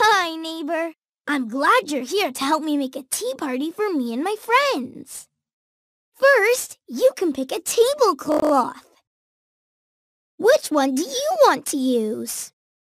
Hi, neighbor. I'm glad you're here to help me make a tea party for me and my friends. First, you can pick a tablecloth. Which one do you want to use?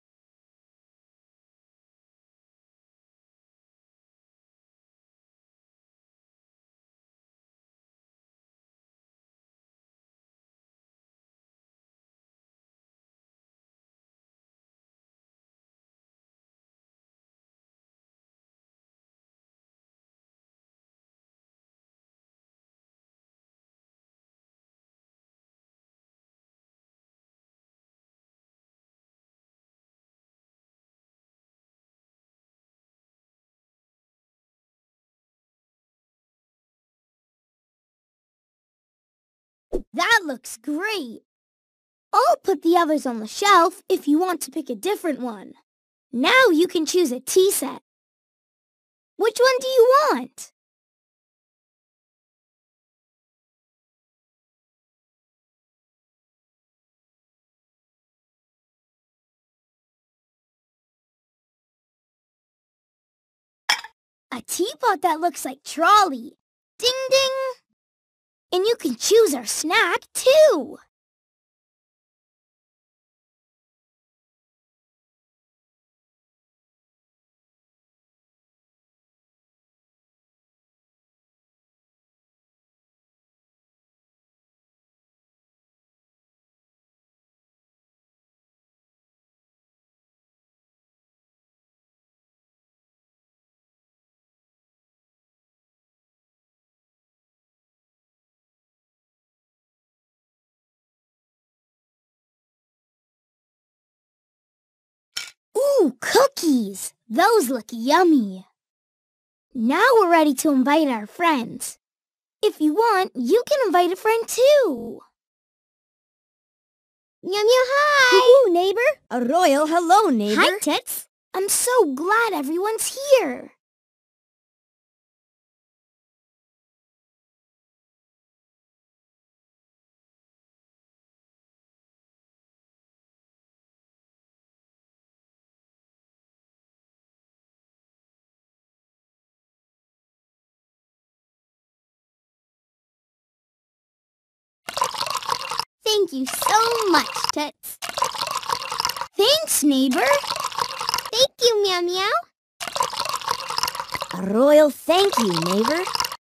That looks great. I'll put the others on the shelf if you want to pick a different one. Now you can choose a tea set. Which one do you want? A teapot that looks like trolley. Ding ding! And you can choose our snack, too. Ooh, cookies! Those look yummy. Now we're ready to invite our friends. If you want, you can invite a friend too. Meow meow, hi! Hoo-hoo, neighbor! A royal hello, neighbor! Hi, Tits! I'm so glad everyone's here. Thank you so much, Tits. Thanks, neighbor. Thank you, Meow Meow. A royal thank you, neighbor!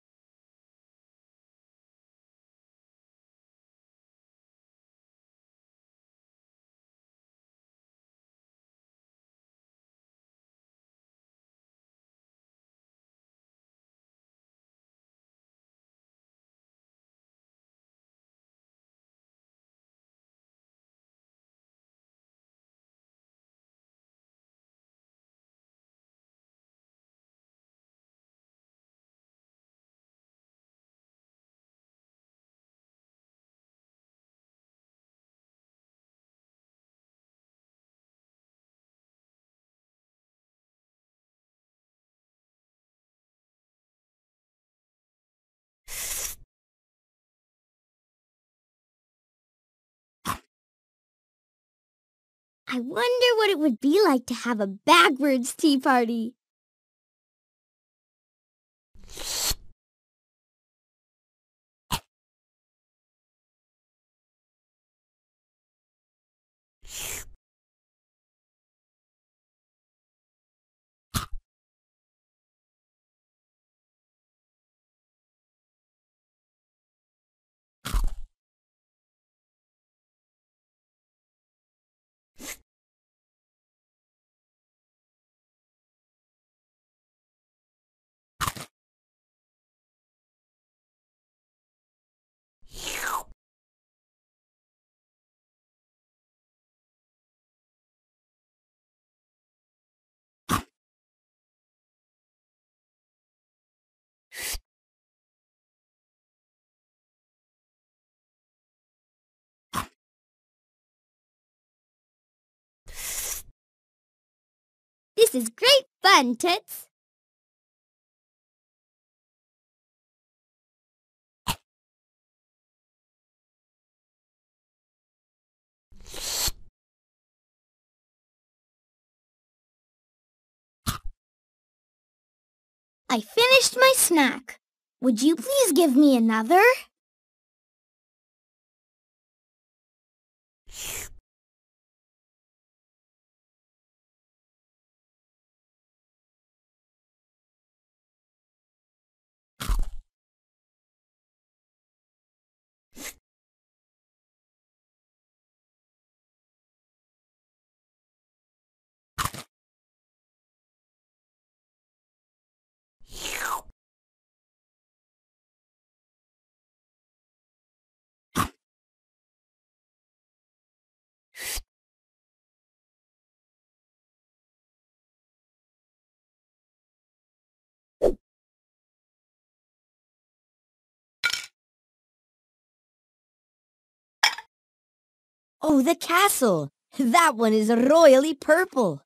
I wonder what it would be like to have a backwards tea party. This is great fun, Tits. I finished my snack. Would you please give me another? Oh, the castle. That one is royally purple.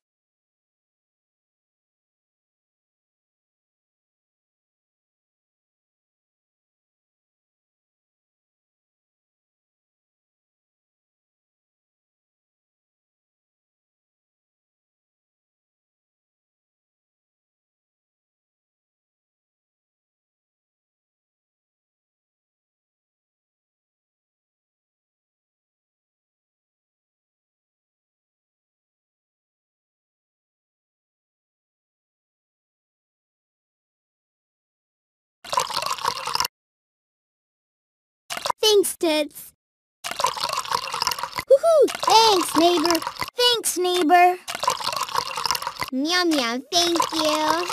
Thanks, Toots. Woohoo! Thanks, neighbor. Thanks, neighbor. Meow meow, thank you.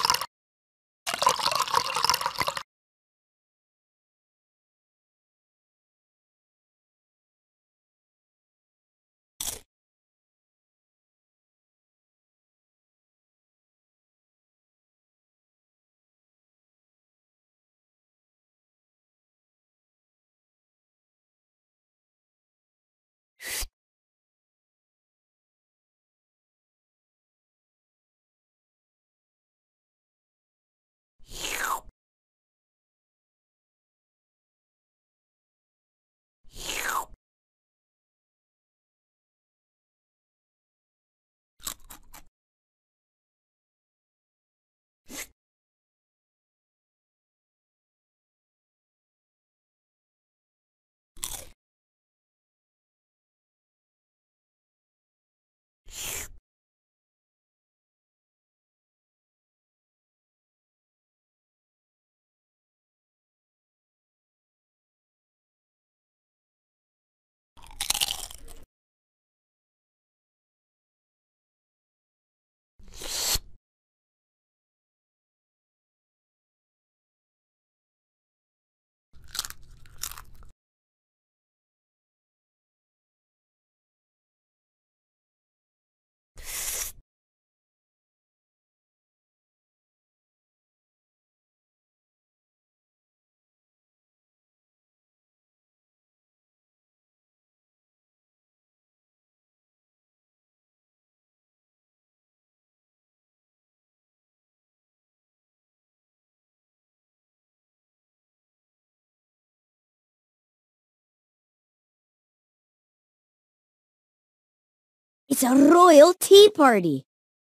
It's a royal tea party.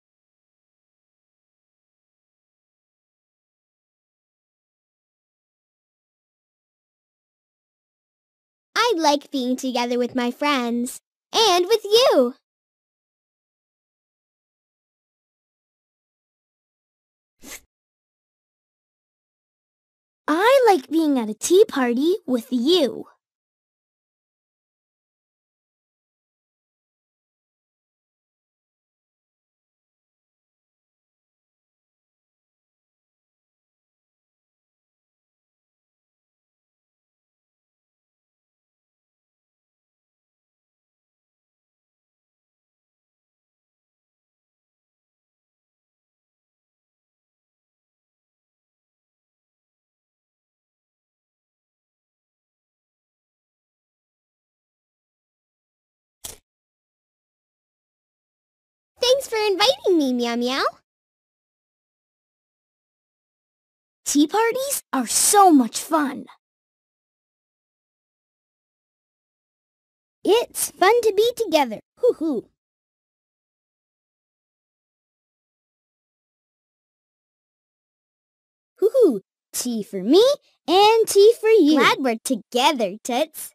I like being together with my friends. And with you. I like being at a tea party with you. Thanks for inviting me, Meow Meow. Tea parties are so much fun. It's fun to be together. Hoo-hoo. Tea for me and tea for you. Glad we're together, Toots.